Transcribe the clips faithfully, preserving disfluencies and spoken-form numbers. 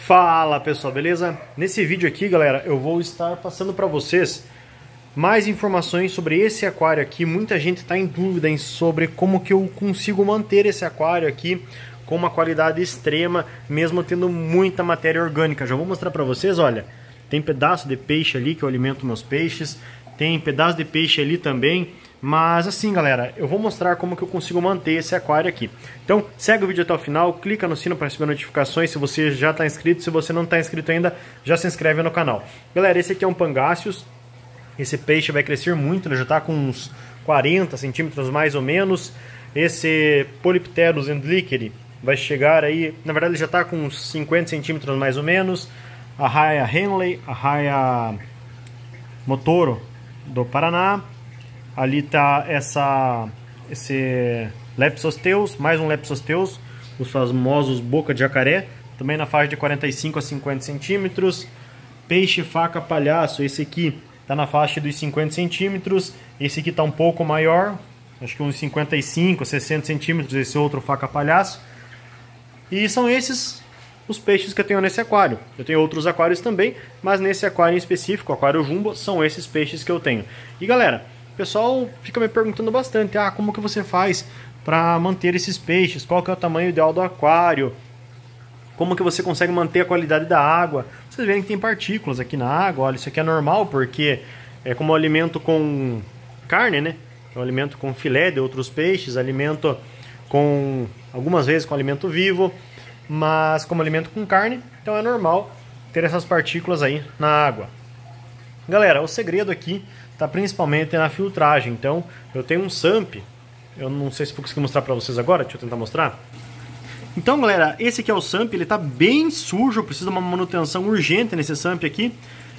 Fala pessoal, beleza? Nesse vídeo aqui, galera, eu vou estar passando para vocês mais informações sobre esse aquário aqui. Muita gente está em dúvida em sobre como que eu consigo manter esse aquário aqui com uma qualidade extrema, mesmo tendo muita matéria orgânica. Já vou mostrar para vocês, olha, tem pedaço de peixe ali que eu alimento meus peixes, tem pedaço de peixe ali também. Mas assim, galera, eu vou mostrar como que eu consigo manter esse aquário aqui. Então, segue o vídeo até o final, clica no sino para receber notificações se você já está inscrito. Se você não está inscrito ainda, já se inscreve no canal. Galera, esse aqui é um Pangáceos. Esse peixe vai crescer muito, ele já está com uns quarenta centímetros mais ou menos. Esse Polypterus endlicheri vai chegar aí, na verdade ele já está com uns cinquenta centímetros mais ou menos. A raia Henley, a raia Motoro do Paraná. Ali está essa, esse Lepsosteus, mais um Lepsosteus, os famosos boca de jacaré, também na faixa de quarenta e cinco a cinquenta centímetros. Peixe faca palhaço, esse aqui está na faixa dos cinquenta centímetros, esse aqui está um pouco maior, acho que uns cinquenta e cinco, sessenta centímetros, esse outro faca palhaço. E são esses os peixes que eu tenho nesse aquário. Eu tenho outros aquários também, mas nesse aquário em específico, o aquário jumbo, são esses peixes que eu tenho. E galera, o pessoal fica me perguntando bastante, ah, como que você faz para manter esses peixes? Qual que é o tamanho ideal do aquário? Como que você consegue manter a qualidade da água? Vocês veem que tem partículas aqui na água, olha, isso aqui é normal porque é como alimento com carne, né? É um alimento com filé de outros peixes, alimento com, algumas vezes com alimento vivo, mas como alimento com carne, então é normal ter essas partículas aí na água. Galera, o segredo aqui está principalmente na filtragem. Então eu tenho um SAMP, eu não sei se vou conseguir mostrar para vocês agora, deixa eu tentar mostrar. Então galera, esse aqui é o SAMP, ele está bem sujo, precisa de uma manutenção urgente nesse SAMP aqui,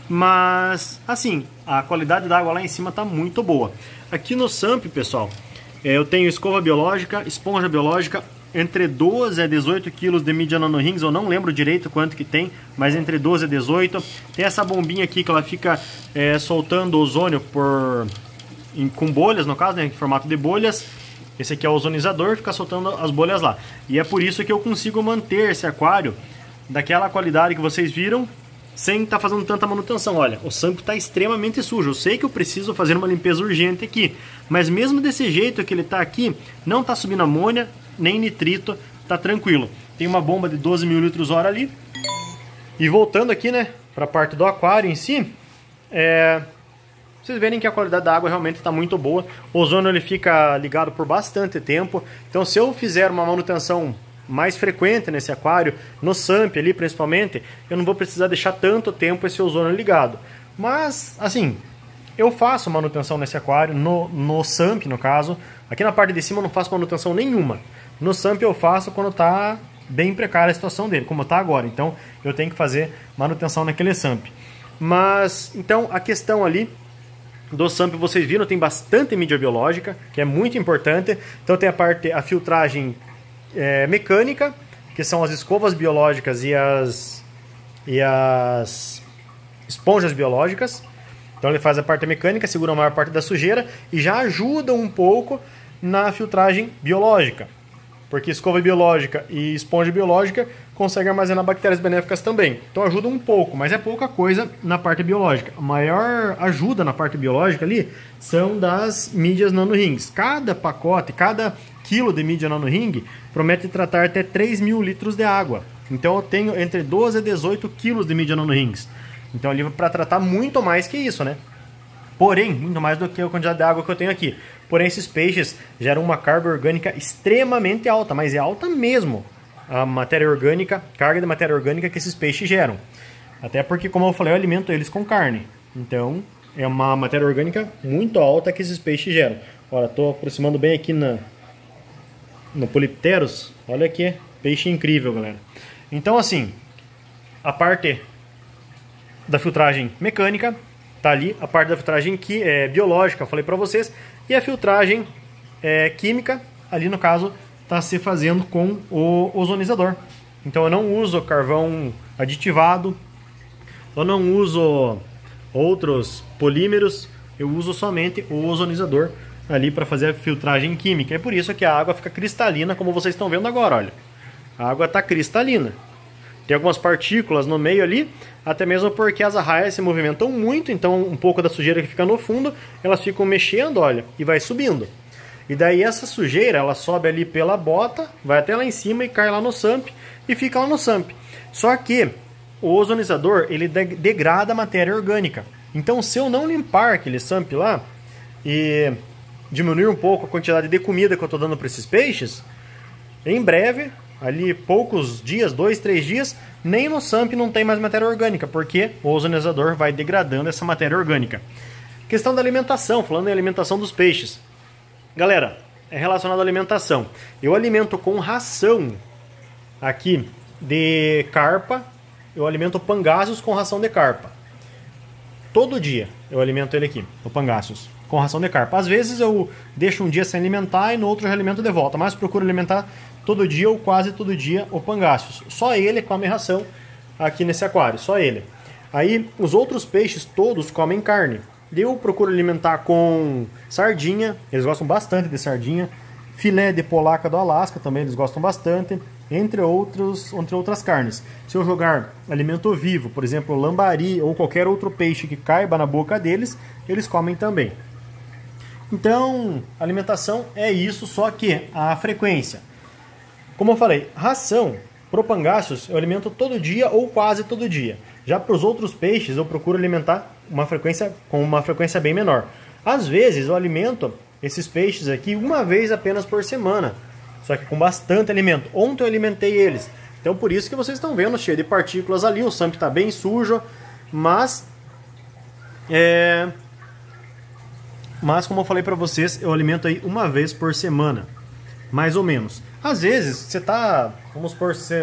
mas assim, a qualidade da água lá em cima está muito boa. Aqui no SAMP, pessoal, eu tenho escova biológica, esponja biológica, entre doze a dezoito quilos de Media Nano Rings, eu não lembro direito quanto que tem, mas entre doze a dezoito. Tem essa bombinha aqui que ela fica é, soltando ozônio por, em, com bolhas, no caso, né, em formato de bolhas. Esse aqui é o ozonizador, fica soltando as bolhas lá. E é por isso que eu consigo manter esse aquário daquela qualidade que vocês viram, sem estar tá fazendo tanta manutenção. Olha, o SAMP está extremamente sujo. Eu sei que eu preciso fazer uma limpeza urgente aqui, mas mesmo desse jeito que ele está aqui, não está subindo amônia, nem nitrito, tá tranquilo. Tem uma bomba de doze mil litros hora ali. E voltando aqui, né, para a parte do aquário em si, é... vocês verem que a qualidade da água realmente está muito boa. O ozônio ele fica ligado por bastante tempo. Então se eu fizer uma manutenção mais frequente nesse aquário, no SAMP ali principalmente, eu não vou precisar deixar tanto tempo esse ozônio ligado. Mas, assim, eu faço manutenção nesse aquário, no, no SAMP no caso. Aqui na parte de cima eu não faço manutenção nenhuma. No SAMP eu faço quando está bem precária a situação dele, como está agora. Então eu tenho que fazer manutenção naquele SAMP. Mas, então, a questão ali do SAMP, vocês viram, tem bastante mídia biológica, que é muito importante. Então tem a parte, a filtragem é, mecânica, que são as escovas biológicas e as, e as esponjas biológicas. Então ele faz a parte mecânica, segura a maior parte da sujeira e já ajuda um pouco na filtragem biológica. Porque escova biológica e esponja biológica conseguem armazenar bactérias benéficas também. Então ajuda um pouco, mas é pouca coisa na parte biológica. A maior ajuda na parte biológica ali são das mídias nanorings. Cada pacote, cada quilo de mídia nanoring promete tratar até três mil litros de água. Então eu tenho entre doze a dezoito quilos de mídia nanorings. Então ali para tratar muito mais que isso, né? Porém, muito mais do que a quantidade de água que eu tenho aqui. Porém, esses peixes geram uma carga orgânica extremamente alta, mas é alta mesmo a matéria orgânica, carga de matéria orgânica que esses peixes geram. Até porque, como eu falei, eu alimento eles com carne. Então, é uma matéria orgânica muito alta que esses peixes geram. Olha, estou aproximando bem aqui na, no Polypterus. Olha que peixe incrível, galera. Então, assim, a parte da filtragem mecânica tá ali, a parte da filtragem que é biológica, eu falei para vocês, e a filtragem é, química, ali no caso, está se fazendo com o ozonizador. Então eu não uso carvão aditivado, eu não uso outros polímeros, eu uso somente o ozonizador ali para fazer a filtragem química. É por isso que a água fica cristalina, como vocês estão vendo agora, olha. A água está cristalina. tem algumas partículas no meio ali, até mesmo porque as arraias se movimentam muito, então um pouco da sujeira que fica no fundo, elas ficam mexendo, olha, e vai subindo. E daí essa sujeira, ela sobe ali pela bota, vai até lá em cima e cai lá no S A M P e fica lá no S A M P. Só que o ozonizador, ele degrada a matéria orgânica. Então, se eu não limpar aquele S A M P lá e diminuir um pouco a quantidade de comida que eu estou dando para esses peixes, em breve, ali poucos dias, dois, três dias, nem no S A M P não tem mais matéria orgânica, porque o ozonizador vai degradando essa matéria orgânica. Questão da alimentação, falando em alimentação dos peixes. Galera, é relacionado à alimentação. Eu alimento com ração aqui de carpa, eu alimento pangáceos com ração de carpa. Todo dia eu alimento ele aqui, o pangáceos, com ração de carpa. Às vezes eu deixo um dia sem alimentar e no outro eu alimento de volta, mas procuro alimentar todo dia ou quase todo dia o pangáceos. Só ele come ração aqui nesse aquário, só ele. Aí os outros peixes todos comem carne. Eu procuro alimentar com sardinha, eles gostam bastante de sardinha. Filé de polaca do Alasca também eles gostam bastante, entre, outros, entre outras carnes. Se eu jogar alimento vivo, por exemplo, lambari ou qualquer outro peixe que caiba na boca deles, eles comem também. Então, alimentação é isso, só que a frequência. Como eu falei, ração pro pangáceos eu alimento todo dia ou quase todo dia. Já para os outros peixes eu procuro alimentar uma frequência, com uma frequência bem menor. Às vezes eu alimento esses peixes aqui uma vez apenas por semana, só que com bastante alimento. Ontem eu alimentei eles, então por isso que vocês estão vendo cheio de partículas ali, o S A M P está bem sujo, mas é... mas como eu falei para vocês, eu alimento aí uma vez por semana, mais ou menos. Às vezes você tá, vamos supor, você...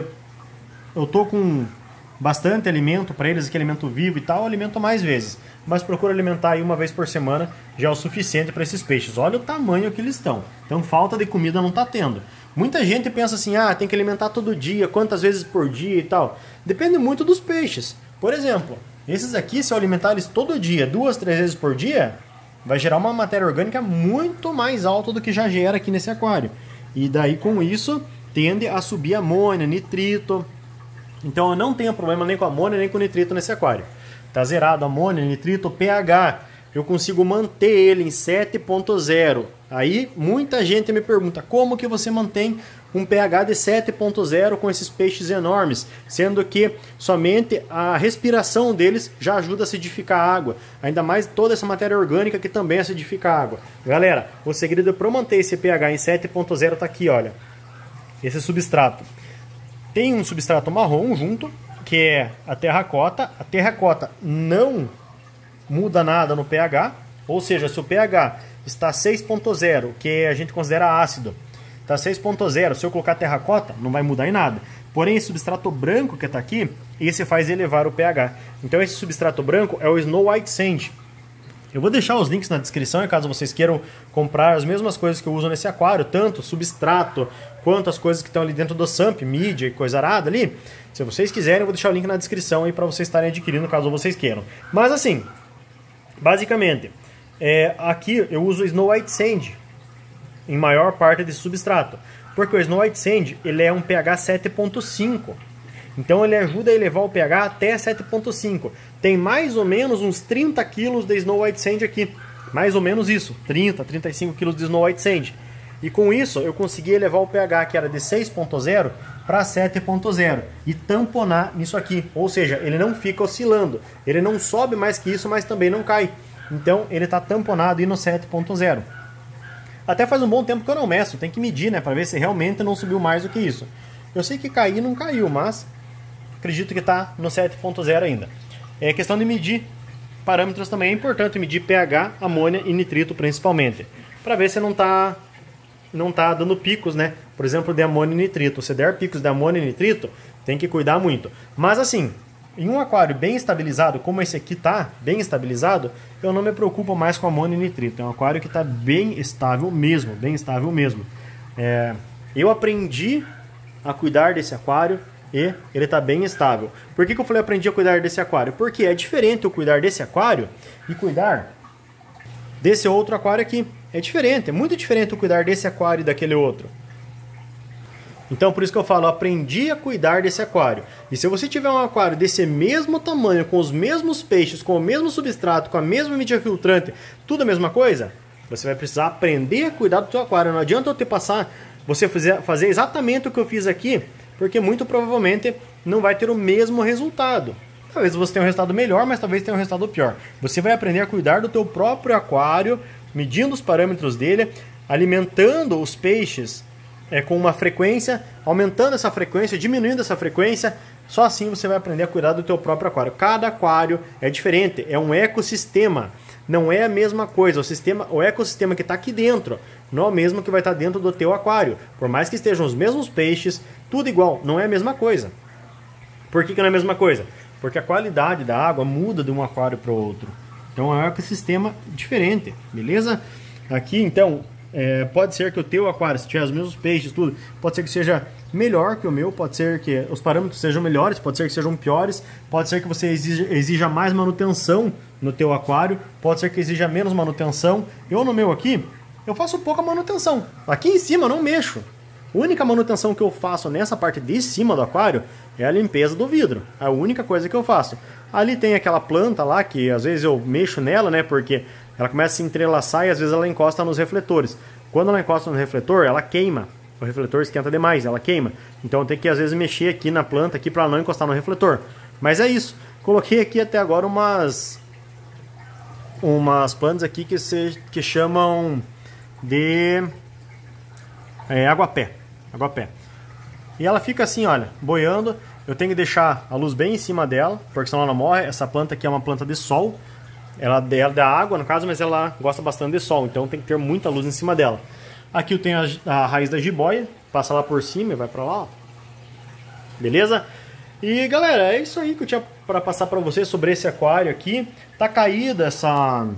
eu tô com bastante alimento para eles, aqui alimento vivo e tal, eu alimento mais vezes, mas procuro alimentar aí uma vez por semana, já é o suficiente para esses peixes. Olha o tamanho que eles estão, então falta de comida não está tendo. Muita gente pensa assim, ah, tem que alimentar todo dia, quantas vezes por dia e tal. Depende muito dos peixes. Por exemplo, esses aqui, se eu alimentar eles todo dia, duas, três vezes por dia, vai gerar uma matéria orgânica muito mais alta do que já gera aqui nesse aquário. E daí com isso tende a subir amônia, nitrito. Então eu não tenho problema nem com amônia nem com nitrito nesse aquário. Tá zerado amônia, nitrito, pH. Eu consigo manter ele em sete ponto zero. Aí muita gente me pergunta, como que você mantém um pH de sete ponto zero com esses peixes enormes? Sendo que somente a respiração deles já ajuda a acidificar a água. Ainda mais toda essa matéria orgânica que também acidifica a água. Galera, o segredo para manter esse pH em sete ponto zero tá aqui, olha. Esse substrato. Tem um substrato marrom junto, que é a terracota. A terracota não muda nada no pH, ou seja, se o pH está seis ponto zero, que a gente considera ácido, está seis ponto zero, se eu colocar terracota, não vai mudar em nada. Porém, esse substrato branco que está aqui, esse faz elevar o pH. Então esse substrato branco é o Snow White Sand. Eu vou deixar os links na descrição, caso vocês queiram comprar as mesmas coisas que eu uso nesse aquário, tanto substrato quanto as coisas que estão ali dentro do S A M P, mídia e coisa arada ali. Se vocês quiserem, eu vou deixar o link na descrição aí para vocês estarem adquirindo, caso vocês queiram. Mas assim, basicamente, é, aqui eu uso o Snow White Sand em maior parte desse substrato, porque o Snow White Sand ele é um pH sete ponto cinco. Então ele ajuda a elevar o pH até sete ponto cinco. Tem mais ou menos uns trinta quilos de Snow White Sand aqui. Mais ou menos isso. trinta, trinta e cinco quilos de Snow White Sand. E com isso eu consegui elevar o pH que era de seis ponto zero para sete ponto zero. E tamponar nisso aqui. Ou seja, ele não fica oscilando. Ele não sobe mais que isso, mas também não cai. Então ele está tamponado aí no sete ponto zero. Até faz um bom tempo que eu não meço. Tem que medir, né? Para ver se realmente não subiu mais do que isso. Eu sei que cair não caiu, mas acredito que está no sete ponto zero ainda. É questão de medir parâmetros também. É importante medir pH, amônia e nitrito principalmente. Para ver se não está não tá dando picos, né? Por exemplo, de amônia e nitrito. Se der picos de amônia e nitrito, tem que cuidar muito. Mas assim, em um aquário bem estabilizado, como esse aqui tá, bem estabilizado, eu não me preocupo mais com amônia e nitrito. É um aquário que está bem estável mesmo, bem estável mesmo. É, eu aprendi a cuidar desse aquário e ele está bem estável. Por que que eu falei aprendi a cuidar desse aquário? Porque é diferente eu cuidar desse aquário e cuidar desse outro aquário aqui. É diferente, é muito diferente eu cuidar desse aquário e daquele outro. Então por isso que eu falo, eu aprendi a cuidar desse aquário. E se você tiver um aquário desse mesmo tamanho, com os mesmos peixes, com o mesmo substrato, com a mesma mídia filtrante, tudo a mesma coisa, você vai precisar aprender a cuidar do seu aquário. Não adianta eu te passar, você fazer, fazer exatamente o que eu fiz aqui, porque muito provavelmente não vai ter o mesmo resultado. Talvez você tenha um resultado melhor, mas talvez tenha um resultado pior. Você vai aprender a cuidar do teu próprio aquário, medindo os parâmetros dele, alimentando os peixes é, com uma frequência, aumentando essa frequência, diminuindo essa frequência. Só assim você vai aprender a cuidar do teu próprio aquário. Cada aquário é diferente, é um ecossistema. Não é a mesma coisa. O, sistema, o ecossistema que está aqui dentro não é o mesmo que vai estar dentro do teu aquário. Por mais que estejam os mesmos peixes, tudo igual, não é a mesma coisa. Por que, que não é a mesma coisa? Porque a qualidade da água muda de um aquário para o outro. Então é um ecossistema diferente, beleza? Aqui então, é, pode ser que o teu aquário, se tiver os mesmos peixes, tudo, pode ser que seja melhor que o meu, pode ser que os parâmetros sejam melhores, pode ser que sejam piores, pode ser que você exija, exija mais manutenção no teu aquário, pode ser que exija menos manutenção. Eu no meu aqui, eu faço pouca manutenção. Aqui em cima eu não mexo. A única manutenção que eu faço nessa parte de cima do aquário é a limpeza do vidro. É a única coisa que eu faço. Ali tem aquela planta lá que às vezes eu mexo nela, né? Porque ela começa a se entrelaçar e às vezes ela encosta nos refletores. Quando ela encosta no refletor, ela queima. O refletor esquenta demais, ela queima. Então eu tenho que às vezes mexer aqui na planta aqui para ela não encostar no refletor. Mas é isso. Coloquei aqui até agora umas umas plantas aqui que se que chamam de é, aguapé. Aguapé. E ela fica assim, olha, boiando. Eu tenho que deixar a luz bem em cima dela, porque senão ela não morre. Essa planta aqui é uma planta de sol. Ela é da água, no caso, mas ela gosta bastante de sol. Então tem que ter muita luz em cima dela. Aqui eu tenho a, a raiz da jiboia. Passa lá por cima e vai pra lá, ó. Beleza? E galera, é isso aí que eu tinha para passar para vocês sobre esse aquário aqui. Tá caída essa...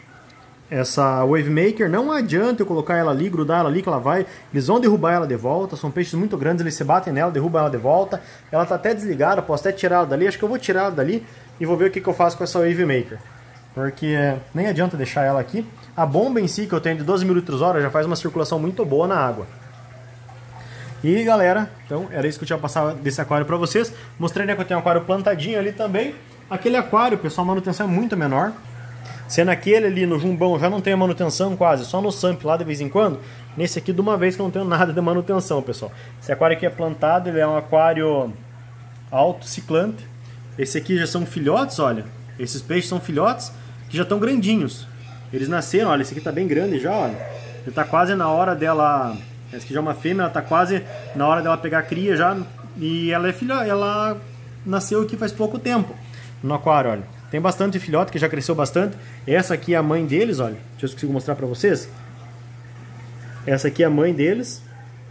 Essa Wave Maker, não adianta eu colocar ela ali, grudar ela ali que ela vai, eles vão derrubar ela de volta, são peixes muito grandes, eles se batem nela, derrubam ela de volta, ela tá até desligada, posso até tirar ela dali, acho que eu vou tirar ela dali e vou ver o que, que eu faço com essa Wave Maker, porque nem adianta deixar ela aqui. A bomba em si que eu tenho de doze mil litros hora já faz uma circulação muito boa na água. E galera, então era isso que eu tinha passado desse aquário pra vocês, mostrei, né, que eu tenho um aquário plantadinho ali também. Aquele aquário, pessoal, a manutenção é muito menor. Sendo aquele ali no jumbão já não tem a manutenção quase, só no samp lá de vez em quando. Nesse aqui de uma vez que eu não tenho nada de manutenção, pessoal. Esse aquário aqui é plantado, ele é um aquário autociclante. Esse aqui já são filhotes, olha. Esses peixes são filhotes que já estão grandinhos. Eles nasceram, olha, esse aqui tá bem grande já, olha. Ele tá quase na hora dela... Esse aqui já é uma fêmea, ela tá quase na hora dela pegar a cria já. E ela é filha, ela nasceu aqui faz pouco tempo no aquário, olha. Tem bastante filhote que já cresceu bastante. Essa aqui é a mãe deles, olha. Deixa eu ver se eu consigo mostrar pra vocês. Essa aqui é a mãe deles.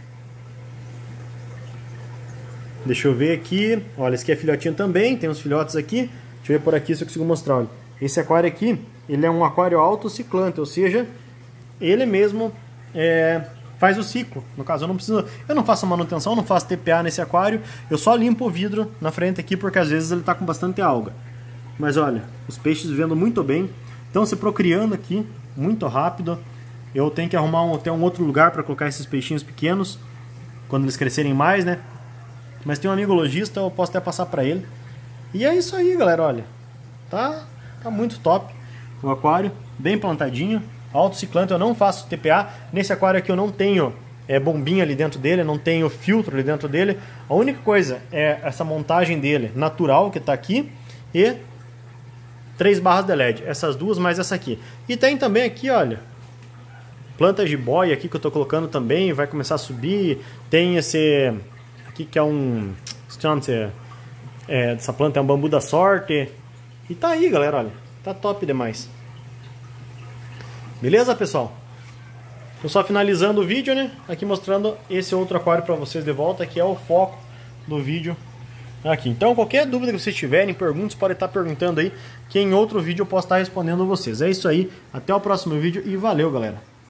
Deixa eu ver aqui. Olha, esse aqui é filhotinho também. Tem uns filhotes aqui. Deixa eu ver por aqui se eu consigo mostrar. Olha. Esse aquário aqui, ele é um aquário autociclante. Ou seja, ele mesmo é, faz o ciclo. No caso, eu não preciso... Eu não faço manutenção, não faço T P A nesse aquário. Eu só limpo o vidro na frente aqui, porque às vezes ele tá com bastante alga. Mas olha, os peixes vivendo muito bem, estão se procriando aqui, muito rápido. Eu tenho que arrumar um, até um outro lugar para colocar esses peixinhos pequenos, quando eles crescerem mais, né? Mas tem um amigo lojista, eu posso até passar para ele. E é isso aí, galera, olha. Tá, tá muito top o aquário, bem plantadinho, autociclante. Eu não faço T P A, nesse aquário aqui eu não tenho é, bombinha ali dentro dele, não tenho filtro ali dentro dele. A única coisa é essa montagem dele natural que está aqui e... três barras de L E D, essas duas mais essa aqui. E tem também aqui, olha, plantas de boia aqui que eu tô colocando também, vai começar a subir. Tem esse aqui que é um... É, essa planta é um bambu da sorte. E tá aí, galera, olha, tá top demais. Beleza, pessoal? Tô só finalizando o vídeo, né? Aqui mostrando esse outro aquário pra vocês de volta, que é o foco do vídeo. Aqui. Então, qualquer dúvida que vocês tiverem, perguntas, podem estar perguntando aí, que em outro vídeo eu posso estar respondendo vocês. É isso aí, até o próximo vídeo e valeu, galera!